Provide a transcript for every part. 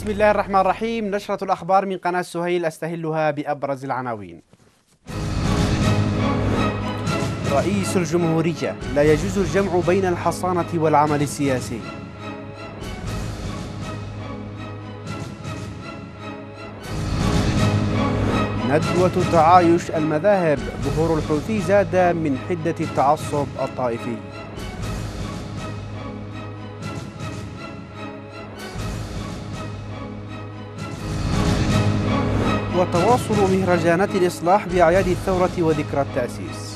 بسم الله الرحمن الرحيم. نشرة الأخبار من قناة سهيل، أستهلها بأبرز العناوين. رئيس الجمهورية: لا يجوز الجمع بين الحصانة والعمل السياسي. ندوة تعايش المذاهب: ظهور الحوثي زاد من حدة التعصب الطائفي. وتواصل مهرجانات الإصلاح بأعياد الثورة وذكرى التأسيس.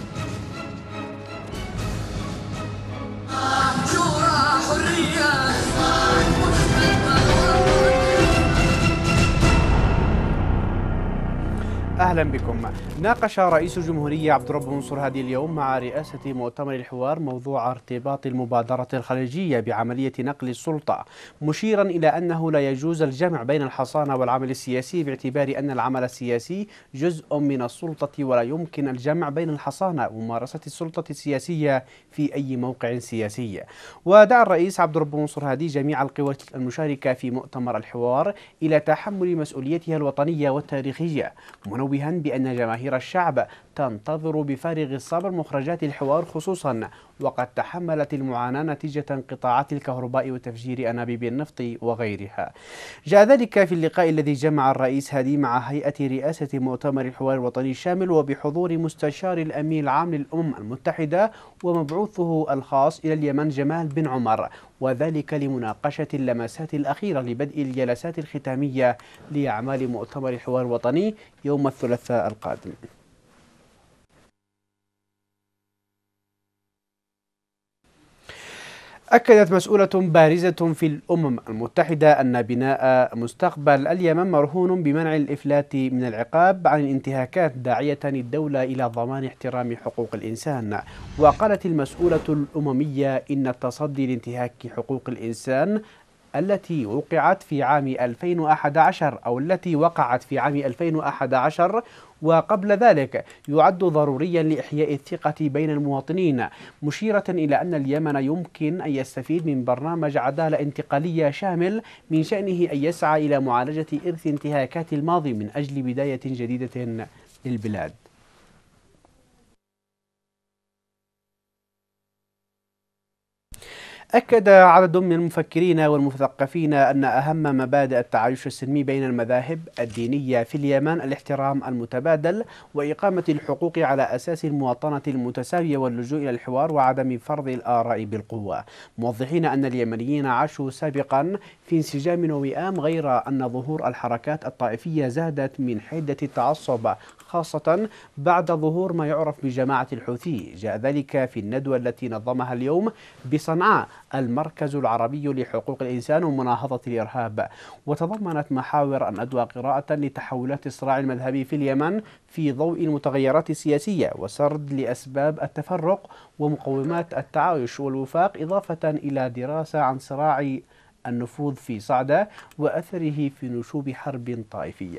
أهلا بكم. ناقش رئيس الجمهورية عبد الرب منصور هادي اليوم مع رئاسة مؤتمر الحوار موضوع ارتباط المبادرة الخليجية بعملية نقل السلطة، مشيرا إلى أنه لا يجوز الجمع بين الحصانة والعمل السياسي، باعتبار أن العمل السياسي جزء من السلطة ولا يمكن الجمع بين الحصانة وممارسة السلطة السياسية في أي موقع سياسي. ودعا الرئيس عبد الرب منصور هادي جميع القوى المشاركة في مؤتمر الحوار إلى تحمل مسؤوليتها الوطنية والتاريخية، منوها بأن جماهير الشعب تنتظر بفارغ الصبر مخرجات الحوار، خصوصا وقد تحملت المعاناة نتيجة انقطاعات الكهرباء وتفجير أنابيب النفط وغيرها. جاء ذلك في اللقاء الذي جمع الرئيس هادي مع هيئة رئاسة مؤتمر الحوار الوطني الشامل وبحضور مستشار الأمين العام للأمم المتحدة ومبعوثه الخاص إلى اليمن جمال بن عمر، وذلك لمناقشة اللمسات الأخيرة لبدء الجلسات الختامية لأعمال مؤتمر الحوار الوطني يوم الثلاثاء القادم. أكدت مسؤولة بارزة في الأمم المتحدة أن بناء مستقبل اليمن مرهون بمنع الإفلات من العقاب عن الانتهاكات، داعية الدولة إلى ضمان احترام حقوق الإنسان. وقالت المسؤولة الأممية إن التصدي لانتهاك حقوق الإنسان التي وقعت في عام 2011 أو التي وقعت في عام 2011 وقبل ذلك يعد ضروريا لإحياء الثقة بين المواطنين، مشيرة إلى أن اليمن يمكن أن يستفيد من برنامج عدالة انتقالية شامل من شأنه أن يسعى إلى معالجة إرث انتهاكات الماضي من أجل بداية جديدة للبلاد. أكد عدد من المفكرين والمثقفين أن أهم مبادئ التعايش السلمي بين المذاهب الدينية في اليمن الاحترام المتبادل وإقامة الحقوق على أساس المواطنة المتساوية واللجوء إلى الحوار وعدم فرض الآراء بالقوة، موضحين أن اليمنيين عاشوا سابقا في انسجام ووئام، غير أن ظهور الحركات الطائفية زادت من حدة التعصب، خاصة بعد ظهور ما يعرف بجماعة الحوثي. جاء ذلك في الندوة التي نظمها اليوم بصنعاء المركز العربي لحقوق الإنسان ومناهضة الإرهاب، وتضمنت محاور الندوة قراءة لتحولات الصراع المذهبي في اليمن في ضوء المتغيرات السياسية وسرد لأسباب التفرق ومقومات التعايش والوفاق، إضافة إلى دراسة عن صراع النفوذ في صعدة وأثره في نشوب حرب طائفية.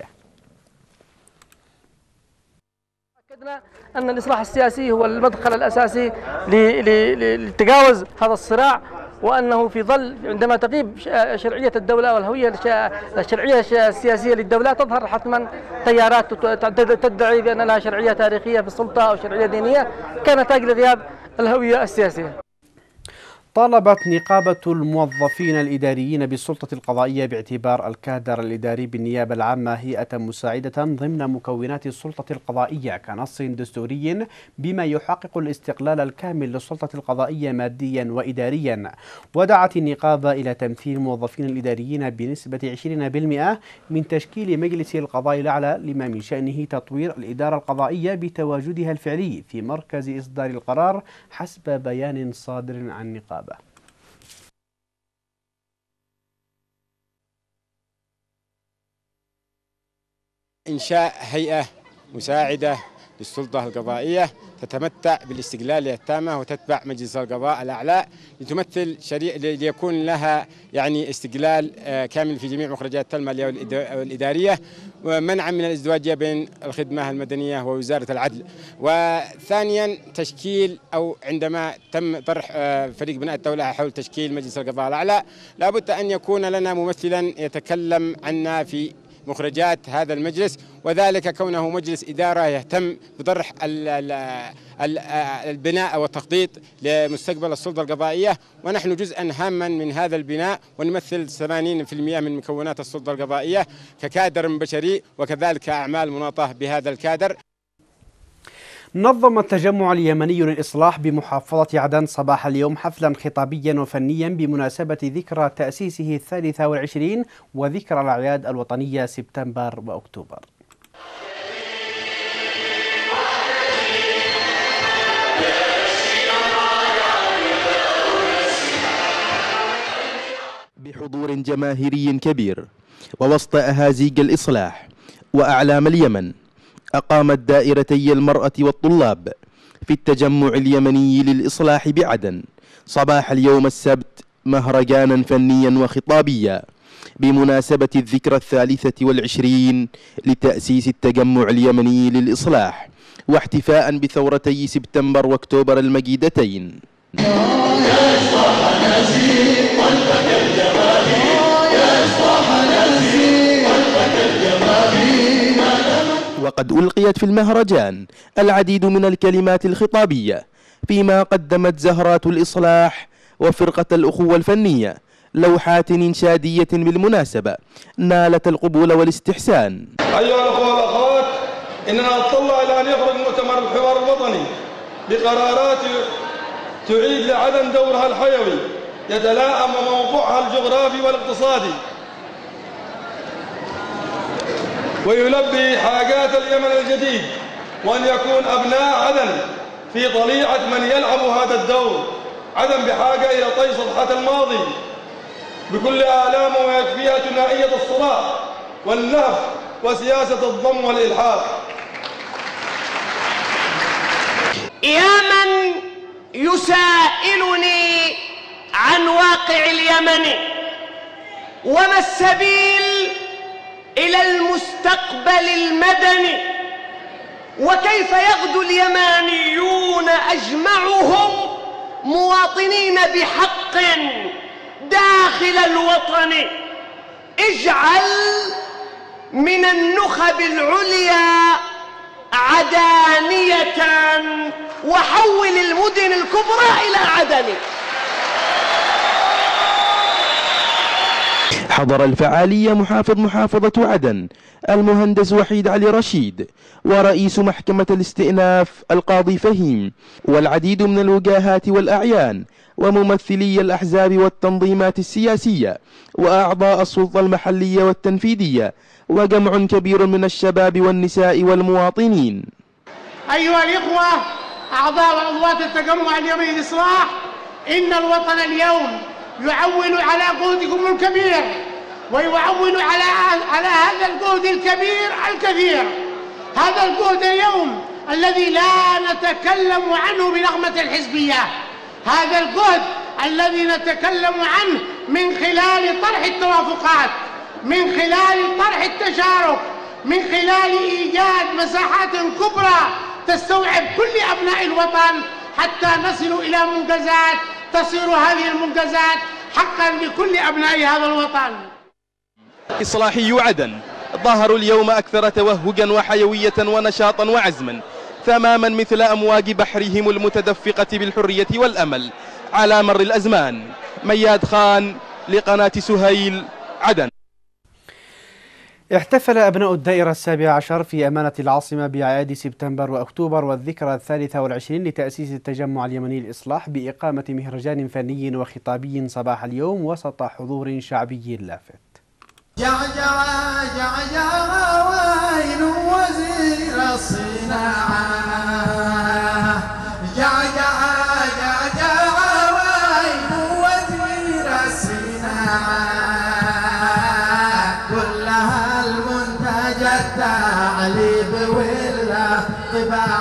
أكدنا أن الإصلاح السياسي هو المدخل الأساسي لتجاوز هذا الصراع، وأنه في ظل عندما تغيب شرعية الدولة والهوية الشرعية السياسية للدولة تظهر حتما تيارات تدعي بأن لها شرعية تاريخية في السلطة أو شرعية دينية كانت أجل غياب الهوية السياسية. طالبت نقابة الموظفين الإداريين بالسلطة القضائية باعتبار الكادر الإداري بالنيابة العامة هيئة مساعدة ضمن مكونات السلطة القضائية كنص دستوري، بما يحقق الاستقلال الكامل للسلطة القضائية ماديا وإداريا. ودعت النقابة إلى تمثيل الموظفين الإداريين بنسبة 20% من تشكيل مجلس القضاء الأعلى، لما من شأنه تطوير الإدارة القضائية بتواجدها الفعلي في مركز إصدار القرار، حسب بيان صادر عن النقابة. إنشاء هيئة مساعدة للسلطة القضائية تتمتع بالاستقلالية التامة وتتبع مجلس القضاء الأعلى لتمثل ليكون لها يعني استقلال كامل في جميع مخرجات المالية والإدارية، ومنعا من الازدواجية بين الخدمة المدنية ووزارة العدل. وثانيا تشكيل أو عندما تم طرح فريق بناء الدولة حول تشكيل مجلس القضاء الأعلى لابد أن يكون لنا ممثلا يتكلم عنا في مخرجات هذا المجلس، وذلك كونه مجلس إدارة يهتم بطرح البناء والتخطيط لمستقبل السلطة القضائية، ونحن جزءا هاما من هذا البناء ونمثل 80% من مكونات السلطة القضائية ككادر بشري وكذلك أعمال مناطة بهذا الكادر. نظم التجمع اليمني للإصلاح بمحافظة عدن صباح اليوم حفلا خطابيا وفنيا بمناسبة ذكرى تأسيسه 23 وذكرى الأعياد الوطنية سبتمبر وأكتوبر. بحضور جماهيري كبير ووسط أهازيج الإصلاح وأعلام اليمن، أقامت دائرتي المرأة والطلاب في التجمع اليمني للإصلاح بعدن صباح اليوم السبت مهرجانا فنيا وخطابيا بمناسبة الذكرى 23 لتأسيس التجمع اليمني للإصلاح، واحتفاء بثورتي سبتمبر واكتوبر المجيدتين. وقد ألقيت في المهرجان العديد من الكلمات الخطابية، فيما قدمت زهرات الإصلاح وفرقة الأخوة الفنية لوحات إنشادية بالمناسبة نالت القبول والاستحسان. أيها الأخوة والأخوات، إننا نتطلع إلى أن يخرج مؤتمر الحوار الوطني بقرارات تعيد لعدن دورها الحيوي يتلائم موقعها الجغرافي والاقتصادي ويلبي حاجات اليمن الجديد، وأن يكون أبناء عدن في طليعة من يلعب هذا الدور. عدن بحاجة إلى طي صفحة الماضي بكل آلامه ويكفيها ثنائية الصراع والنهب وسياسة الضم والإلحاق. يا من يسائلني عن واقع اليمن وما السبيل إلى المستقبل المدني، وكيف يغدو اليمانيون أجمعهم مواطنين بحق داخل الوطن، اجعل من النخب العليا عدانية وحول المدن الكبرى إلى عدن. حضر الفعالية محافظ محافظة عدن المهندس وحيد علي رشيد ورئيس محكمة الاستئناف القاضي فهيم والعديد من الوجاهات والأعيان وممثلي الأحزاب والتنظيمات السياسية وأعضاء السلطة المحلية والتنفيذية وجمع كبير من الشباب والنساء والمواطنين. أيها الإخوة أعضاء وعضوات التجمع اليمني للإصلاح، إن الوطن اليوم يعول على جهدكم الكبير ويعول على هذا الجهد الكبير الكثير. هذا الجهد اليوم الذي لا نتكلم عنه بنغمة الحزبية، هذا الجهد الذي نتكلم عنه من خلال طرح التوافقات، من خلال طرح التشارك، من خلال إيجاد مساحات كبرى تستوعب كل أبناء الوطن حتى نصل إلى منجزات تصير هذه المنجزات حقا لكل أبناء هذا الوطن. إصلاحي عدن ظهروا اليوم أكثر توهجا وحيوية ونشاطا وعزما تماما مثل أمواج بحرهم المتدفقة بالحرية والأمل على مر الأزمان. مياد خان لقناة سهيل عدن. احتفل أبناء الدائرة 17 في أمانة العاصمة بأعياد سبتمبر وأكتوبر والذكرى 23 لتأسيس التجمع اليمني للإصلاح بإقامة مهرجان فني وخطابي صباح اليوم وسط حضور شعبي لافت. وين وزير الصناعة، وين وزير الصناعة، كلها المنتجات تعليب ولا طباعة.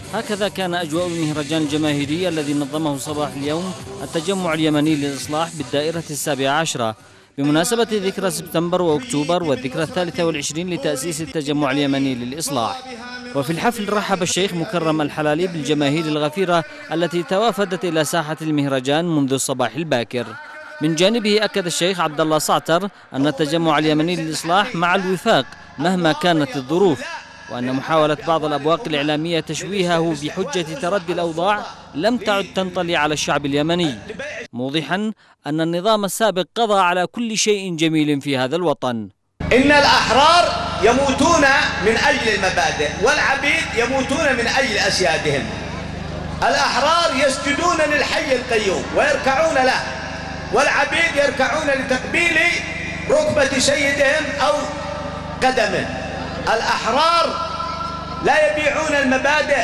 هكذا كان أجواء المهرجان الجماهيري الذي نظمه صباح اليوم التجمع اليمني للإصلاح بالدائرة 17 بمناسبة ذكرى سبتمبر وأكتوبر والذكرى 23 لتأسيس التجمع اليمني للإصلاح. وفي الحفل رحب الشيخ مكرم الحلالي بالجماهير الغفيرة التي توافدت إلى ساحة المهرجان منذ الصباح الباكر. من جانبه أكد الشيخ عبد الله صعتر أن التجمع اليمني للإصلاح مع الوفاق مهما كانت الظروف، وأن محاولة بعض الأبواق الإعلامية تشويهه بحجة تردي الأوضاع لم تعد تنطلي على الشعب اليمني، موضحا أن النظام السابق قضى على كل شيء جميل في هذا الوطن. إن الأحرار يموتون من أجل المبادئ والعبيد يموتون من أجل أسيادهم. الأحرار يسجدون للحي القيوم ويركعون له، والعبيد يركعون لتقبيل ركبة سيدهم أو قدمه. الأحرار لا يبيعون المبادئ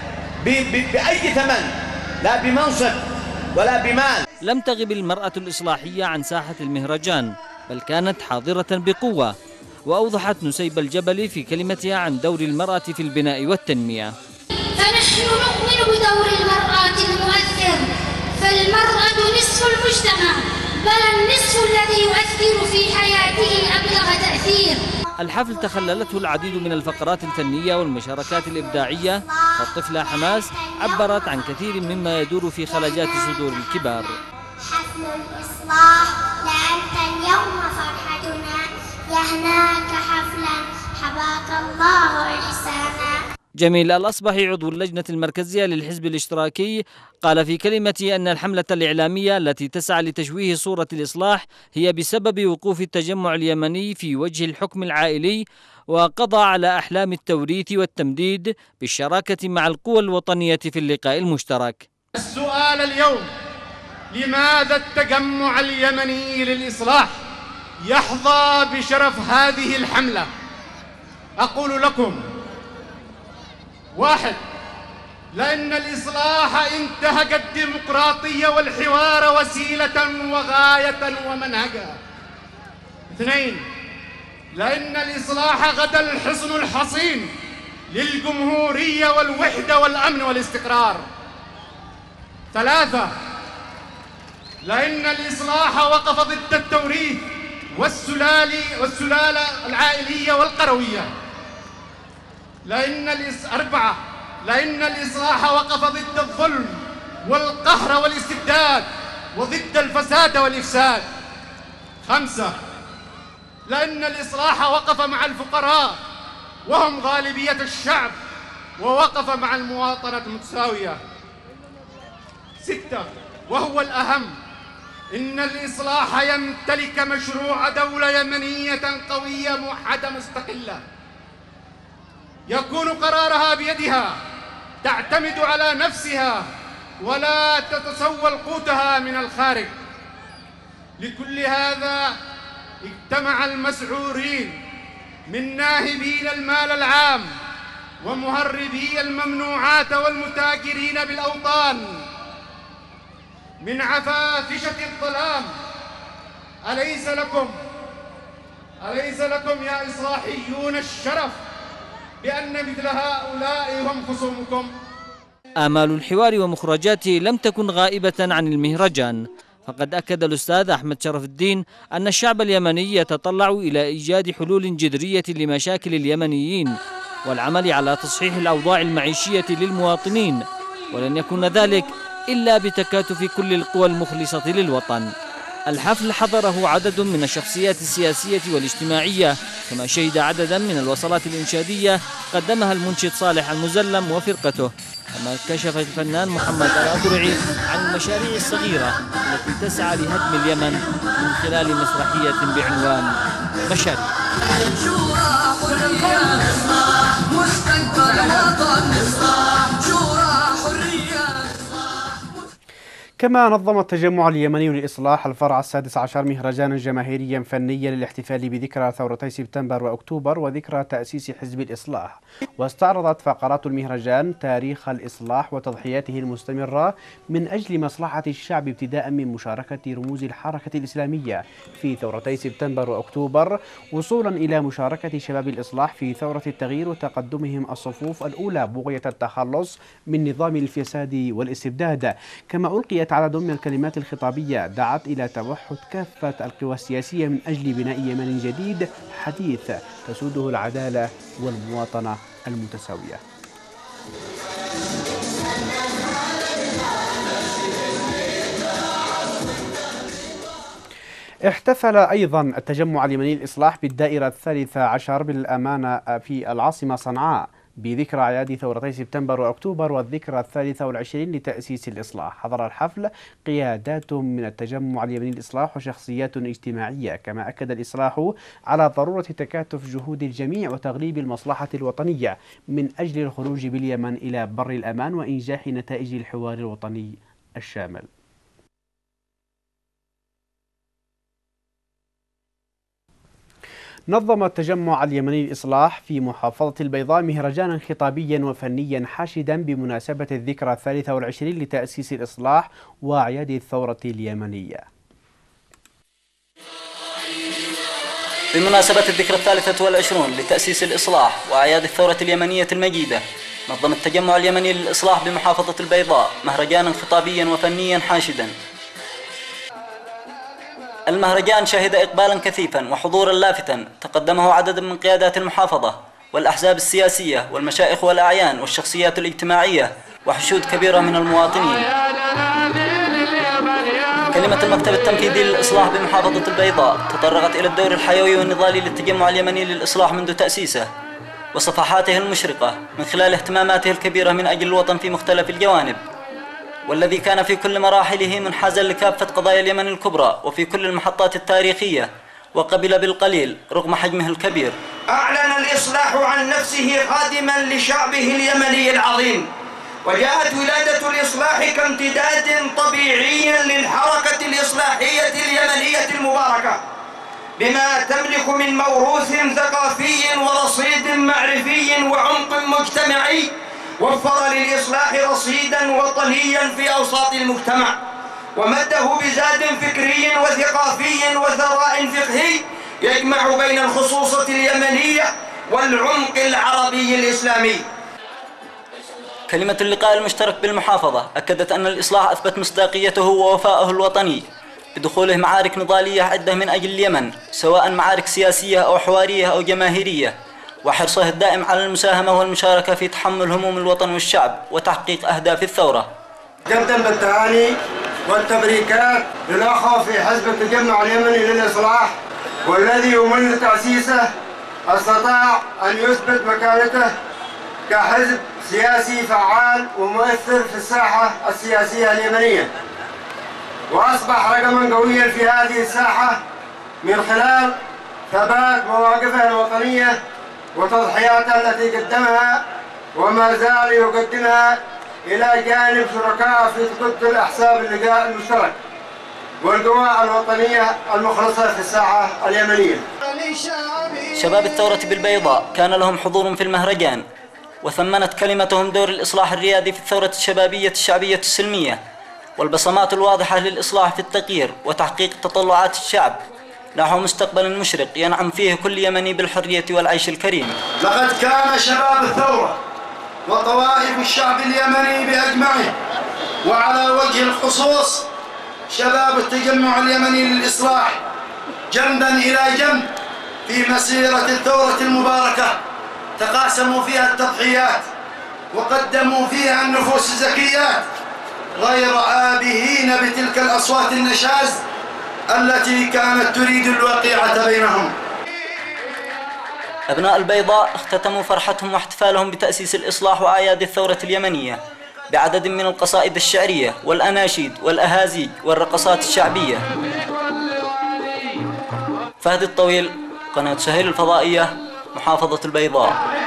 بأي ثمن، لا بمنصب ولا بمال. لم تغب المرأة الإصلاحية عن ساحة المهرجان، بل كانت حاضرة بقوة، وأوضحت نسيب الجبلي في كلمتها عن دور المرأة في البناء والتنمية. فنحن نؤمن بدور المرأة المؤثر، فالمرأة نصف المجتمع، بل النصف الذي يؤثر في حياته أبلغ تأثير. الحفل تخللته العديد من الفقرات الفنية والمشاركات الإبداعية، فالطفلة حماس عبرت عن كثير مما يدور في خلجات صدور الكبار. حفل الإصلاح لأنت اليوم فرحتنا، يهناك حفلا حباك الله إحسانا. جميل الأصبحي عضو اللجنة المركزية للحزب الاشتراكي قال في كلمته أن الحملة الإعلامية التي تسعى لتشويه صورة الإصلاح هي بسبب وقوف التجمع اليمني في وجه الحكم العائلي، وقضى على أحلام التوريث والتمديد بالشراكة مع القوى الوطنية في اللقاء المشترك. السؤال اليوم: لماذا التجمع اليمني للإصلاح يحظى بشرف هذه الحملة؟ أقول لكم: 1. لأن الإصلاح انتهك الديمقراطية والحوار وسيلة وغاية ومنهجا. 2. لأن الإصلاح غدا الحصن الحصين للجمهورية والوحدة والأمن والاستقرار. 3. لأن الإصلاح وقف ضد التوريث والسلالة العائلية والقروية. 4. لأن الإصلاح وقف ضد الظلم والقهر والاستبداد وضد الفساد والإفساد. 5. لأن الإصلاح وقف مع الفقراء وهم غالبية الشعب، ووقف مع المواطنة المتساوية. 6. وهو الأهم: إن الإصلاح يمتلك مشروع دولة يمنية قوية موحدة مستقلة يكون قرارها بيدها، تعتمد على نفسها ولا تتسول قوتها من الخارج. لكل هذا اجتمع المسعورين من ناهبين المال العام ومهربي الممنوعات والمتاجرين بالأوطان من عفافشة الظلام. أليس لكم يا إصلاحيون الشرف بأن مثل هؤلاء هم خصومكم؟ آمال الحوار ومخرجاته لم تكن غائبة عن المهرجان، فقد أكد الأستاذ أحمد شرف الدين أن الشعب اليمني يتطلع إلى إيجاد حلول جذرية لمشاكل اليمنيين والعمل على تصحيح الأوضاع المعيشية للمواطنين، ولن يكون ذلك إلا بتكاتف كل القوى المخلصة للوطن. الحفل حضره عدد من الشخصيات السياسية والاجتماعية، كما شهد عددا من الوصلات الإنشادية قدمها المنشد صالح المزلم وفرقته، كما كشف الفنان محمد الأضرعي عن المشاريع الصغيرة التي تسعى لهدم اليمن من خلال مسرحية بعنوان مشاريع. كما نظم التجمع اليمني للإصلاح الفرع 16 مهرجانا جماهيريا فنيا للاحتفال بذكرى ثورتي سبتمبر وأكتوبر وذكرى تأسيس حزب الإصلاح، واستعرضت فقرات المهرجان تاريخ الإصلاح وتضحياته المستمرة من أجل مصلحة الشعب، ابتداء من مشاركة رموز الحركة الإسلامية في ثورتي سبتمبر وأكتوبر، وصولا إلى مشاركة شباب الإصلاح في ثورة التغيير وتقدمهم الصفوف الأولى بغية التخلص من نظام الفساد والاستبداد. كما ألقيت عدد من الكلمات الخطابية دعت إلى توحد كافة القوى السياسية من أجل بناء يمن جديد حديث تسوده العدالة والمواطنة المتساوية. احتفل أيضا التجمع اليمني للإصلاح بالدائرة 13 بالأمانة في العاصمة صنعاء بذكرى أعياد ثورتي سبتمبر وأكتوبر والذكرى 23 لتأسيس الإصلاح. حضر الحفل قيادات من التجمع اليمني للإصلاح وشخصيات اجتماعية، كما أكد الإصلاح على ضرورة تكاتف جهود الجميع وتغليب المصلحة الوطنية من أجل الخروج باليمن إلى بر الأمان وإنجاح نتائج الحوار الوطني الشامل. نظم التجمع اليمني للإصلاح في محافظة البيضاء مهرجانا خطابيا وفنيا حاشدا بمناسبة الذكرى 23 لتأسيس الإصلاح وأعياد الثورة اليمنية. بمناسبة الذكرى 23 لتأسيس الإصلاح وأعياد الثورة اليمنية المجيدة، نظم التجمع اليمني للإصلاح بمحافظة البيضاء مهرجانا خطابيا وفنيا حاشدا. المهرجان شهد إقبالا كثيفا وحضورا لافتا تقدمه عدد من قيادات المحافظة والأحزاب السياسية والمشايخ والأعيان والشخصيات الاجتماعية وحشود كبيرة من المواطنين. كلمة المكتب التنفيذي للإصلاح بمحافظة البيضاء تطرقت إلى الدور الحيوي والنضالي للتجمع اليمني للإصلاح منذ تأسيسه وصفحاته المشرقة من خلال اهتماماته الكبيرة من أجل الوطن في مختلف الجوانب، والذي كان في كل مراحله منحازا لكافة قضايا اليمن الكبرى وفي كل المحطات التاريخية، وقبل بالقليل رغم حجمه الكبير. أعلن الإصلاح عن نفسه خادما لشعبه اليمني العظيم، وجاءت ولادة الإصلاح كامتداد طبيعي للحركة الإصلاحية اليمنية المباركة بما تملك من موروث ثقافي ورصيد معرفي وعمق مجتمعي وفر للإصلاح رصيدا وطنيا في أوساط المجتمع، ومده بزاد فكري وثقافي وثراء فقهي يجمع بين الخصوصة اليمنية والعمق العربي الإسلامي. كلمة اللقاء المشترك بالمحافظة أكدت أن الإصلاح أثبت مصداقيته ووفاءه الوطني بدخوله معارك نضالية عدة من أجل اليمن، سواء معارك سياسية أو حوارية أو جماهيرية، وحرصه الدائم على المساهمة والمشاركة في تحمل هموم الوطن والشعب وتحقيق أهداف الثورة. قدم بالتهاني والتبريكات للأخوة في حزب التجمع اليمني للإصلاح، والذي ومنذ تأسيسه استطاع أن يثبت مكانته كحزب سياسي فعال ومؤثر في الساحة السياسية اليمنية، وأصبح رقما قويا في هذه الساحة من خلال ثبات مواقفه الوطنية وتضحياته التي قدمها وما زال يقدمها إلى جانب شركاء في تقدم الأحزاب اللقاء المشترك والقوى الوطنية المخلصة في الساحة اليمنية. شباب الثورة بالبيضاء كان لهم حضور في المهرجان، وثمنت كلمتهم دور الإصلاح الريادي في الثورة الشبابية الشعبية السلمية والبصمات الواضحة للإصلاح في التغيير وتحقيق تطلعات الشعب نحو مستقبل مشرق ينعم فيه كل يمني بالحرية والعيش الكريم. لقد كان شباب الثورة وطوائف الشعب اليمني بأجمعه، وعلى وجه الخصوص شباب التجمع اليمني للإصلاح، جنبا إلى جنب في مسيرة الثورة المباركة، تقاسموا فيها التضحيات وقدموا فيها النفوس الزكيات، غير آبهين بتلك الأصوات النشاز التي كانت تريد الوقيعة بينهم. أبناء البيضاء اختتموا فرحتهم واحتفالهم بتأسيس الإصلاح وأعياد الثورة اليمنية بعدد من القصائد الشعرية والأناشيد والأهازيج والرقصات الشعبية. فهد الطويل، قناة سهيل الفضائية، محافظة البيضاء.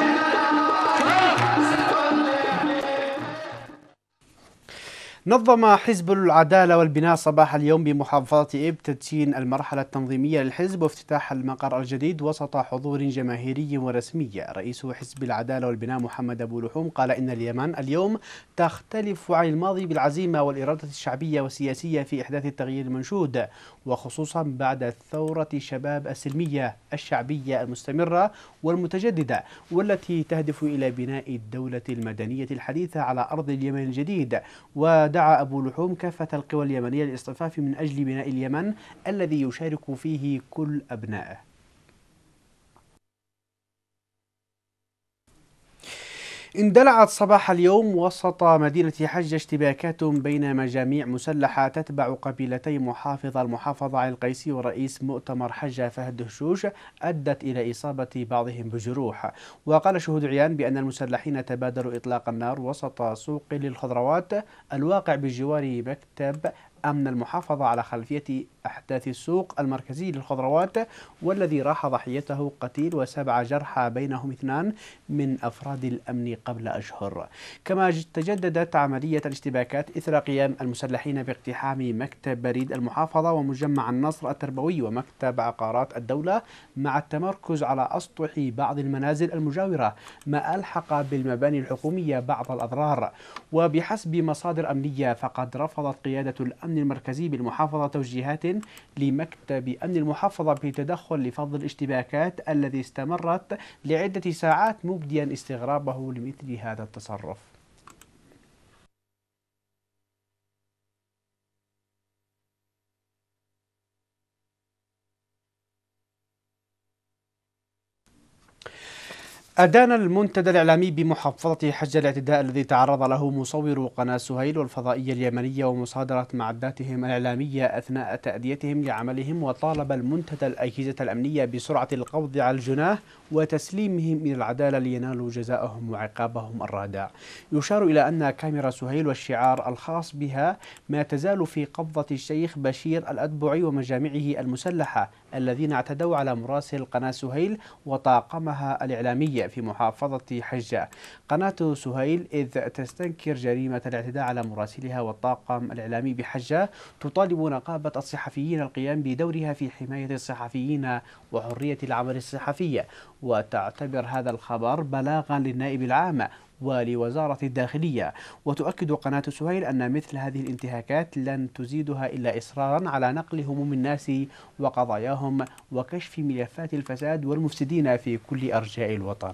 نظم حزب العدالة والبناء صباح اليوم بمحافظة إب تدشين المرحلة التنظيمية للحزب وافتتاح المقر الجديد وسط حضور جماهيري ورسمي. رئيس حزب العدالة والبناء محمد أبو لحوم قال إن اليمن اليوم تختلف عن الماضي بالعزيمة والإرادة الشعبية والسياسية في إحداث التغيير المنشود، وخصوصا بعد ثورة شباب السلمية الشعبية المستمرة والمتجددة والتي تهدف إلى بناء الدولة المدنية الحديثة على أرض اليمن الجديد. ودعا أبو لحوم كافة القوى اليمنية للاصطفاف من أجل بناء اليمن الذي يشارك فيه كل أبنائه. اندلعت صباح اليوم وسط مدينة حجة اشتباكات بين مجاميع مسلحة تتبع قبيلتي محافظ المحافظة علي القيسي ورئيس مؤتمر حجة فهد دهشوش أدت إلى إصابة بعضهم بجروح. وقال شهود عيان بأن المسلحين تبادلوا إطلاق النار وسط سوق للخضروات الواقع بجوار مكتب أمن المحافظة على خلفية أحداث السوق المركزي للخضروات، والذي راح ضحيته قتيل و7 جرحى بينهم 2 من أفراد الأمن قبل أشهر. كما تجددت عملية الاشتباكات إثر قيام المسلحين باقتحام مكتب بريد المحافظة ومجمع النصر التربوي ومكتب عقارات الدولة، مع التمركز على أسطح بعض المنازل المجاورة، ما ألحق بالمباني الحكومية بعض الأضرار. وبحسب مصادر أمنية فقد رفضت قيادة الأمن المركزي بالمحافظة توجيهات لمكتب أمن المحافظة بالتدخل لفض الاشتباكات الذي استمرت لعدة ساعات، مبديا استغرابه لمثل هذا التصرف. أدان المنتدى الإعلامي بمحافظة حجة الاعتداء الذي تعرض له مصور قناة سهيل والفضائية اليمنية ومصادرة معداتهم الإعلامية أثناء تأديتهم لعملهم، وطالب المنتدى الأجهزة الأمنية بسرعة القبض على الجناه وتسليمهم إلى العدالة لينالوا جزاءهم وعقابهم الرادع. يشار إلى أن كاميرا سهيل والشعار الخاص بها ما تزال في قبضة الشيخ بشير الأتبعي ومجامعه المسلحة الذين اعتدوا على مراسل قناة سهيل وطاقمها الإعلامية في محافظة حجة. قناة سهيل إذ تستنكر جريمة الاعتداء على مراسلها والطاقم الإعلامي بحجة تطالب نقابة الصحفيين القيام بدورها في حماية الصحفيين وحرية العمل الصحفي، وتعتبر هذا الخبر بلاغا للنائب العام ولوزارة الداخلية. وتؤكد قناة سهيل أن مثل هذه الانتهاكات لن تزيدها إلا إصرارا على نقل هموم الناس وقضاياهم وكشف ملفات الفساد والمفسدين في كل أرجاء الوطن.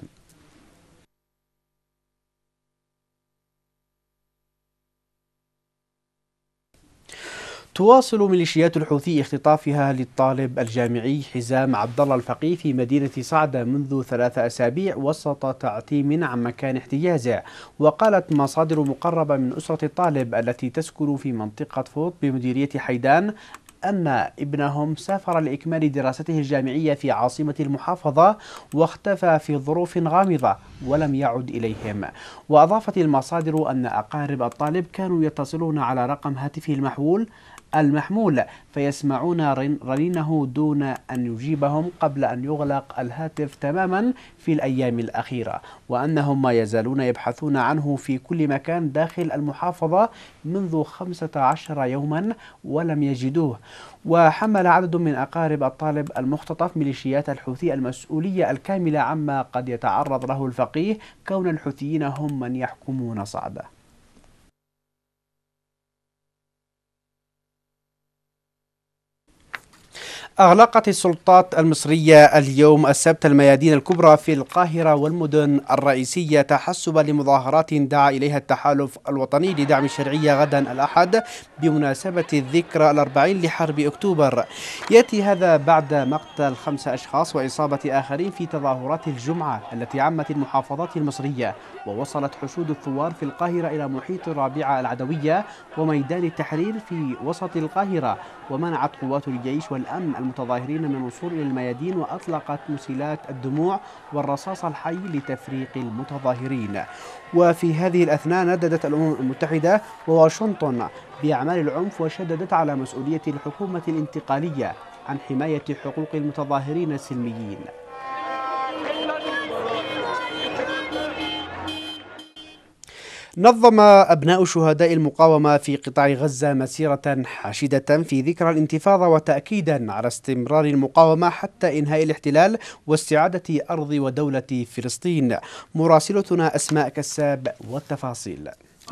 تواصل ميليشيات الحوثي اختطافها للطالب الجامعي حزام عبد الله الفقيه في مدينة صعدة منذ 3 أسابيع وسط تعتيم عن مكان احتجازه. وقالت مصادر مقربة من أسرة الطالب التي تسكن في منطقة فوط بمديرية حيدان أن ابنهم سافر لإكمال دراسته الجامعية في عاصمة المحافظة واختفى في ظروف غامضة ولم يعد إليهم. وأضافت المصادر أن أقارب الطالب كانوا يتصلون على رقم هاتفه المحمول فيسمعون رنينه دون أن يجيبهم قبل أن يغلق الهاتف تماما في الأيام الأخيرة، وأنهم ما يزالون يبحثون عنه في كل مكان داخل المحافظة منذ 15 يوما ولم يجدوه. وحمل عدد من أقارب الطالب المختطف ميليشيات الحوثي المسؤولية الكاملة عما قد يتعرض له الفقيه، كون الحوثيين هم من يحكمون صعدة. أغلقت السلطات المصرية اليوم السبت الميادين الكبرى في القاهرة والمدن الرئيسية تحسبا لمظاهرات دعا إليها التحالف الوطني لدعم الشرعية غدا الأحد بمناسبة الذكرى 40 لحرب أكتوبر. يأتي هذا بعد مقتل 5 أشخاص وإصابة آخرين في تظاهرات الجمعة التي عمت المحافظات المصرية، ووصلت حشود الثوار في القاهرة إلى محيط الرابعة العدوية وميدان التحرير في وسط القاهرة، ومنعت قوات الجيش والأمن المتظاهرين من الوصول إلى الميادين وأطلقت مسيلات الدموع والرصاص الحي لتفريق المتظاهرين. وفي هذه الأثناء نددت الأمم المتحدة وواشنطن بأعمال العنف وشددت على مسؤولية الحكومة الانتقالية عن حماية حقوق المتظاهرين السلميين. نظم أبناء شهداء المقاومة في قطاع غزة مسيرة حاشدة في ذكرى الانتفاضة وتأكيدا على استمرار المقاومة حتى إنهاء الاحتلال واستعادة أرض ودولة فلسطين. مراسلتنا أسماء كساب والتفاصيل.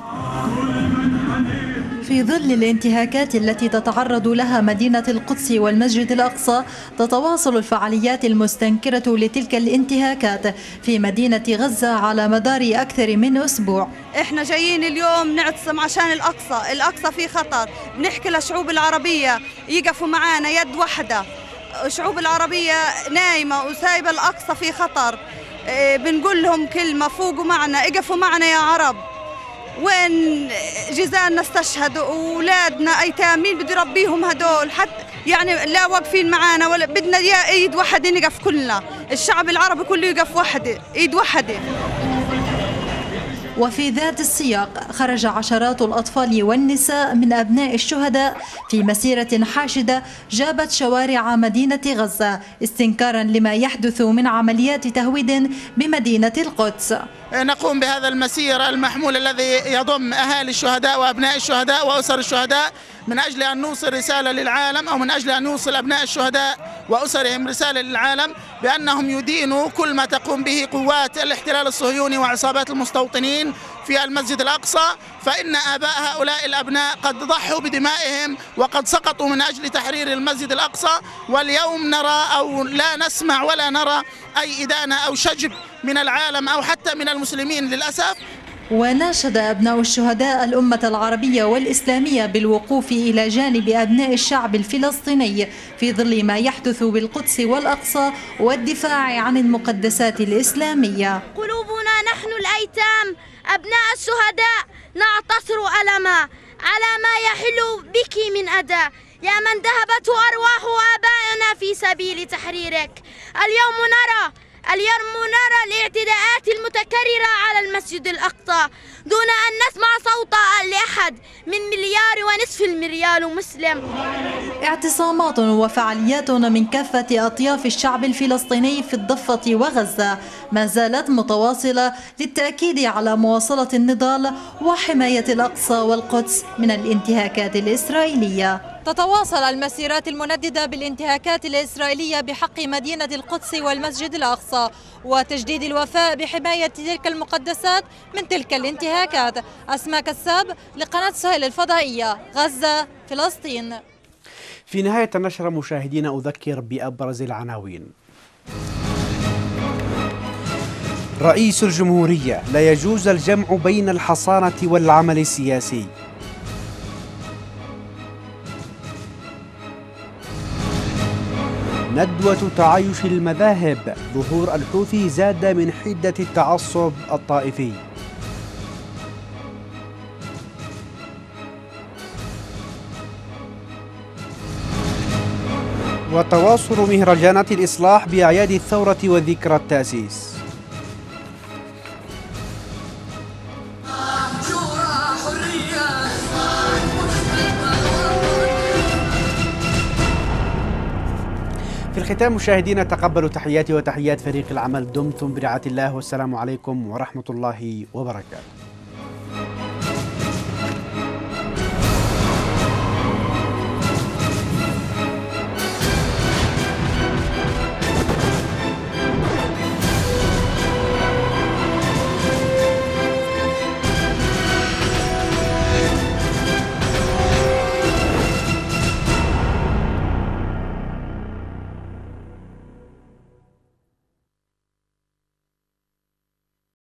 في ظل الانتهاكات التي تتعرض لها مدينة القدس والمسجد الأقصى، تتواصل الفعاليات المستنكرة لتلك الانتهاكات في مدينة غزة على مدار أكثر من أسبوع. احنا جايين اليوم نعتصم عشان الأقصى في خطر. بنحكي للشعوب العربية يقفوا معانا يد واحدة. الشعوب العربية نايمة وسايبة الأقصى في خطر. بنقول لهم كلمة: فوقوا معنا، اقفوا معنا يا عرب. وين جيزاننا استشهد واولادنا ايتام، مين بده يربيهم هدول؟ حتى يعني لا واقفين معانا ولا بدنا ايد واحده نقف كلنا، الشعب العربي كله يقف وحده، ايد واحده. وفي ذات السياق خرج عشرات الأطفال والنساء من أبناء الشهداء في مسيرة حاشدة جابت شوارع مدينة غزة استنكارا لما يحدث من عمليات تهويد بمدينة القدس. نقوم بهذا المسير المحمول الذي يضم أهالي الشهداء وأبناء الشهداء وأسر الشهداء من أجل أن نوصل رسالة للعالم، أو من أجل أن نوصل أبناء الشهداء وأسرهم رسالة للعالم بأنهم يدينوا كل ما تقوم به قوات الاحتلال الصهيوني وعصابات المستوطنين في المسجد الأقصى، فإن آباء هؤلاء الأبناء قد ضحوا بدمائهم وقد سقطوا من أجل تحرير المسجد الأقصى، واليوم نرى أو لا نسمع ولا نرى أي إدانة أو شجب من العالم أو حتى من المسلمين للأسف. وناشد أبناء الشهداء الأمة العربية والإسلامية بالوقوف إلى جانب أبناء الشعب الفلسطيني في ظل ما يحدث بالقدس والأقصى والدفاع عن المقدسات الإسلامية. قلوبنا نحن الأيتام أبناء الشهداء نعتصر ألما على ما يحل بك من أذى، يا من ذهبت أرواح آبائنا في سبيل تحريرك. اليوم نرى الاعتداءات المتكررة على المسجد الأقصى دون أن نسمع صوت لأحد من 1.5 مليار مسلم. اعتصامات وفعاليات من كافة أطياف الشعب الفلسطيني في الضفة وغزة ما زالت متواصلة للتأكيد على مواصلة النضال وحماية الأقصى والقدس من الانتهاكات الإسرائيلية. تتواصل المسيرات المنددة بالانتهاكات الإسرائيلية بحق مدينة القدس والمسجد الأقصى وتجديد الوفاء بحماية تلك المقدسات من تلك الانتهاكات. أسماء كساب لقناة سهيل الفضائية، غزة، فلسطين. في نهاية النشرة مشاهدينا أذكر بأبرز العناوين. رئيس الجمهورية: لا يجوز الجمع بين الحصانة والعمل السياسي. ندوة تعايش المذاهب: ظهور الحوثي زاد من حدة التعصب الطائفي. وتواصل مهرجانات الإصلاح بأعياد الثورة وذكرى التأسيس. في الختام مشاهدينا تقبلوا تحياتي وتحيات فريق العمل. دمتم برعاية الله والسلام عليكم ورحمة الله وبركاته.